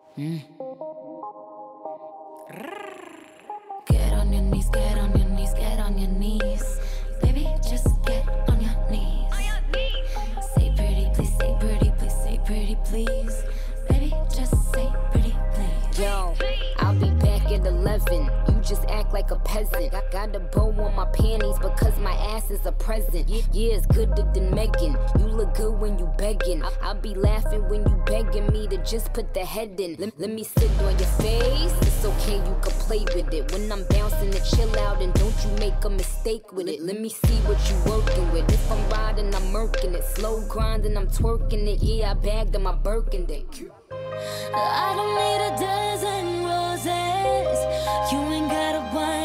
Get on your knees, get on your knees, get on your knees. Baby, just get on your knees. Say pretty, please, say pretty, please, say pretty, please. Baby, just say pretty, please. Yo, I'll be back at 11. You just act like a peasant. Got a bow on my panties because my ass is a present. Yeah, it's gooder than Megan. You look good when you begging. I'll be laughing when you begging me to just put the head in. Let me sit on your face. It's okay, you can play with it. When I'm bouncing to chill out, and don't you make a mistake with it. Let me see what you working with. If I'm riding, I'm murking it. Slow grinding, I'm twerking it. Yeah, I bagged on my Birkin dick. I don't need a dozen roses. You ain't got a one.